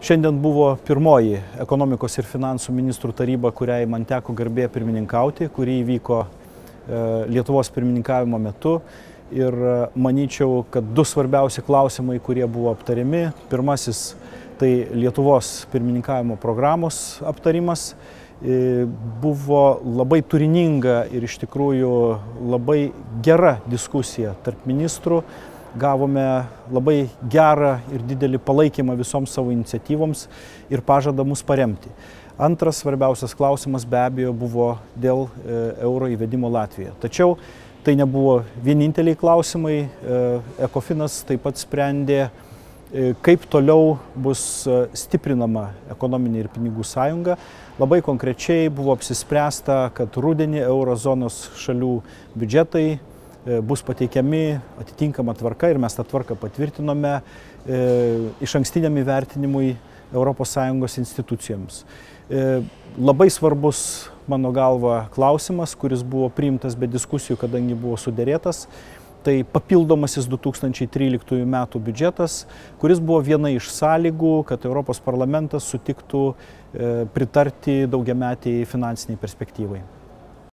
Šiandien buvo pirmoji ekonomikos ir finansų ministrų taryba, kuriai man teko garbė pirmininkauti, kuri įvyko Lietuvos pirmininkavimo metu. Ir manyčiau, kad du svarbiausi klausimai, kurie buvo aptariami. Pirmasis – tai Lietuvos pirmininkavimo programos aptarimas. Buvo labai turininga ir iš tikrųjų labai gera diskusija tarp ministrų. Gavome labai gerą ir didelį palaikymą visoms savo iniciatyvoms ir pažadą mus paremti. Antras svarbiausias klausimas be abejo buvo dėl euro įvedimo Latvijoje. Tačiau tai nebuvo vieninteliai klausimai. Ekofinas taip pat sprendė, kaip toliau bus stiprinama ekonominė ir pinigų sąjunga. Labai konkrečiai buvo apsispręsta, kad rudenį eurozonos šalių biudžetai bus pateikiami atitinkama tvarka ir mes tą tvarką patvirtinome išankstiniam įvertinimui ES institucijoms. Labai svarbus, mano galva, klausimas, kuris buvo priimtas be diskusijų, kadangi buvo suderėtas, tai papildomasis 2013 metų biudžetas, kuris buvo viena iš sąlygų, kad Europos parlamentas sutiktų pritarti daugiametiai finansiniai perspektyvai.